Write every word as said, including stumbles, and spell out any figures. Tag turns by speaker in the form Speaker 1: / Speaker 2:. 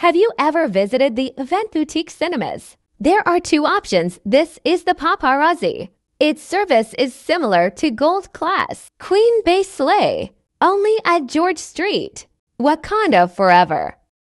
Speaker 1: Have you ever visited the Event Boutique Cinemas? There are two options. This is the Paparazzi. Its service is similar to Gold Class, Queen Bay Sleigh, only at George Street. Wakanda Forever.